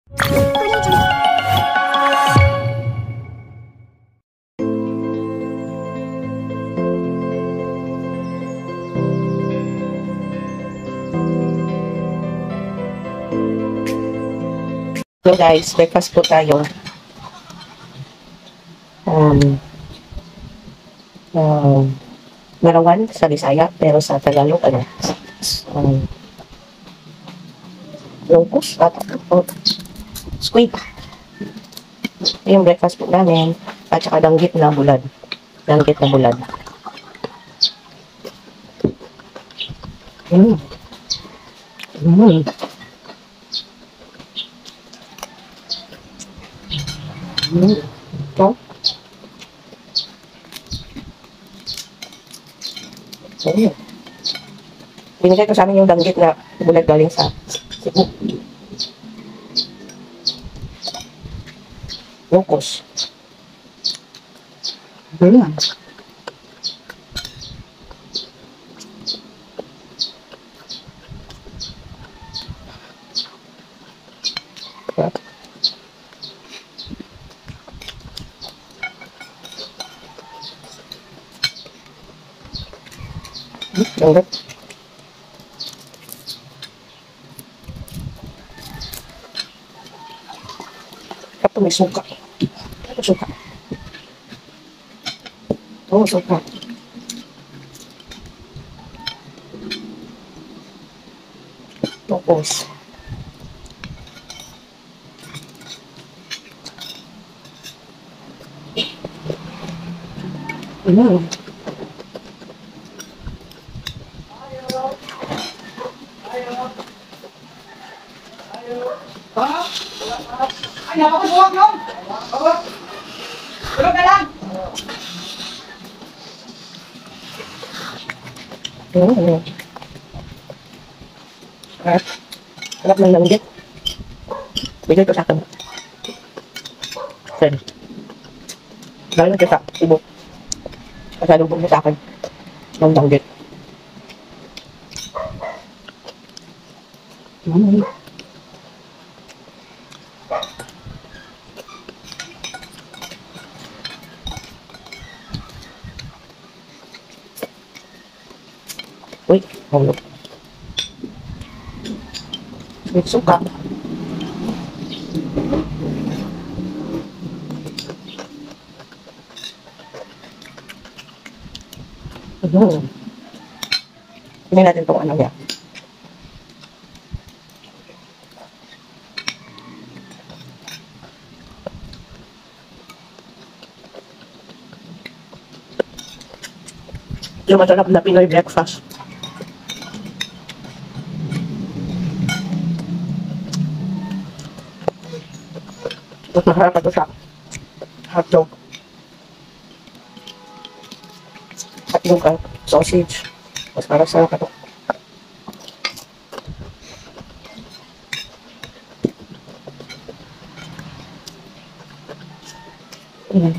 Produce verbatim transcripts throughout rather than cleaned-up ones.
So guys, breakfast po tayo. Um, um, Marawan sa Bisaya, pero sa Tagalog, ano, um, longkus, at oh, squid. Yung breakfast po namin, at saka danggit na bulad. Danggit na bulad. Mm. Mm. Mm. Ito. So, yun. Binigay ko sa amin yung danggit na bulad galing sa Cebu. Longkus. Mm. Danggit. Kapag may suka. Ito suka. Oo, suka. Tapos. Mm. Ay, napakabuwag nung! Tulog na lang! Mm. At, harap ng danggit. Bigay ko sa akin. Sen. Galing ko sa Cebu. Pasalubog mo sa akin. Ng danggit. Mm. Uy, hulog. May suka. Mm. Tingnan natin itong ano niya. Yung masarap na Pinoy breakfast. Mas masarap ito sa hotdog. At yung uh, sausage. Mas masarap ito. Mm.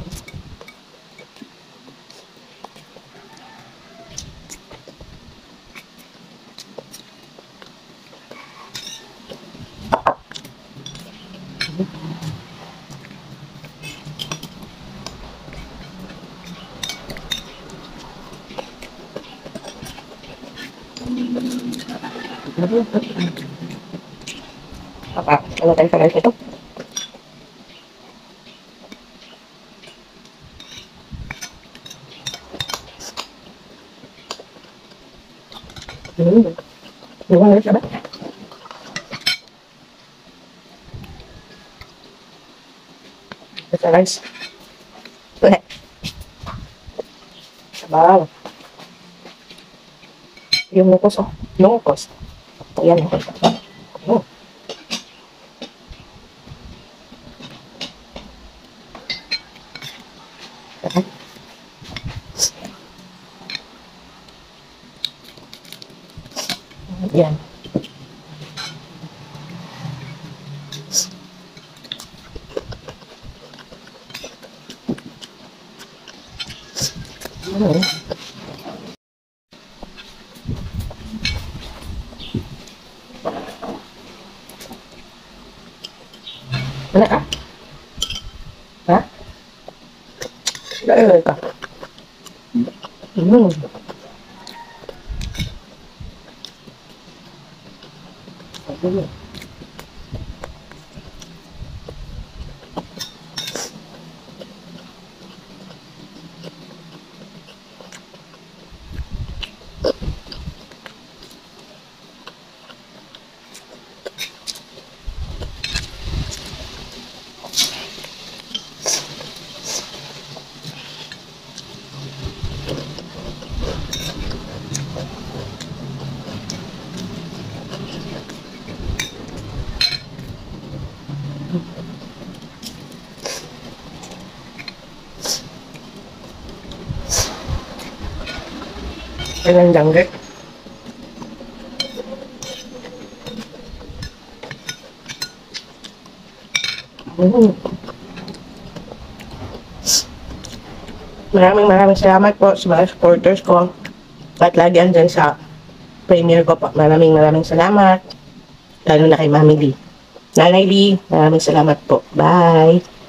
Apa? Ano tayo sa rice ito? Hmm. Luwang rice ba? Sa rice. Wala. Sabaw. Yung lukos, oh. Lukos. Ayan. Oh. Ayan. Ayan. Ano ka? Ha? Dahil ka. Mm. Mm. Kailan danggit? Mm. Maraming maraming salamat po sa mga supporters ko. At lagi andyan sa premiere ko po. Maraming maraming salamat. Lalo na kay Mami Lee. Nanay Lee, maraming salamat po. Bye!